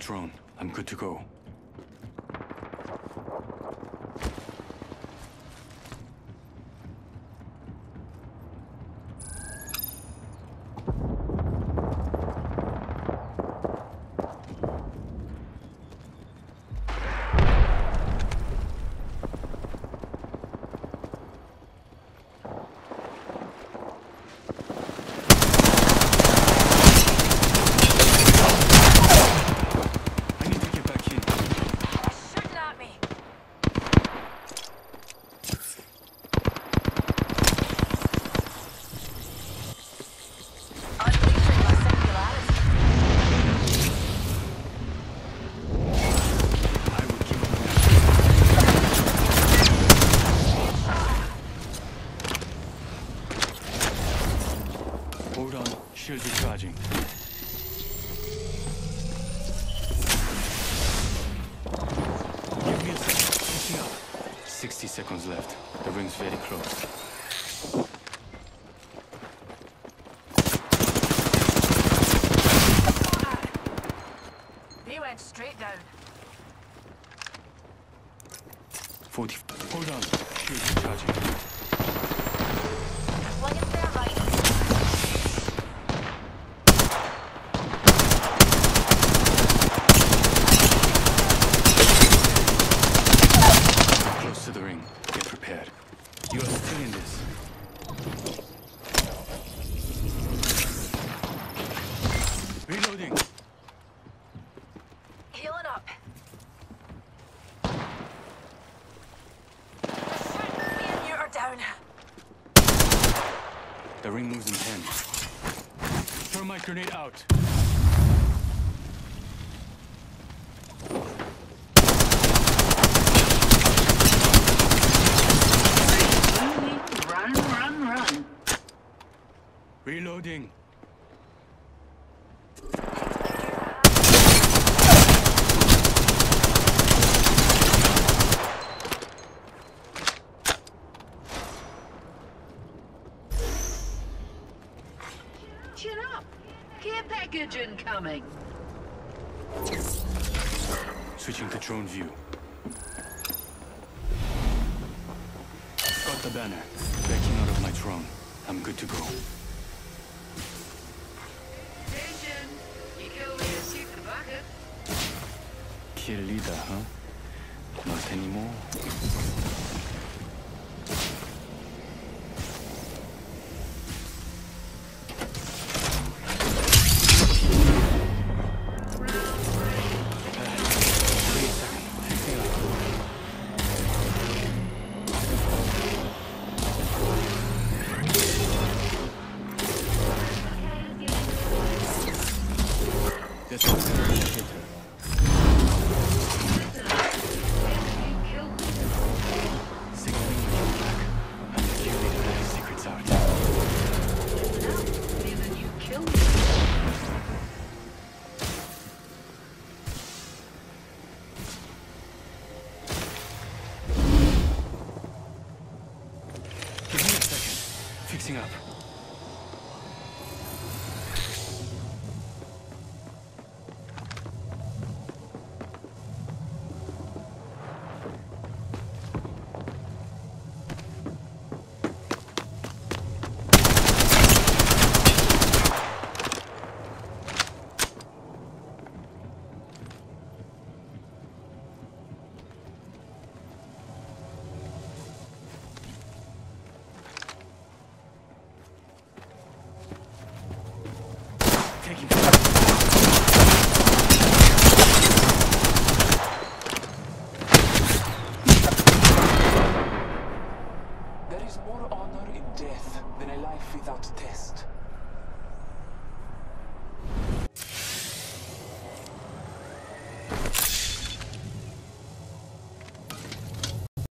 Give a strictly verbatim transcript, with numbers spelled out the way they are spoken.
drone. I'm good to go. Hold on, shield recharging. Give me a second, pushing up. sixty seconds left. The ring's very close. He went straight down. forty. Hold on, shield recharging. Swing it there, right. Close to the ring. Get prepared. You are still in this. Reloading. Healing up. Me and you are down. The ring moves in ten. Thermite grenade out. Run, run, run. Reloading. Chin up. Care package incoming. Switching to drone view. Got the banner. Backing out of my drone. I'm good to go. Attention. You kill me and shoot the bucket. Kill leader, huh? Not anymore. That's all. Signaling the back. I'm the kill leader. Secrets out. Then you kill me. Give me a second. Fixing up. Taking fire. There is more honor in death than a life without test.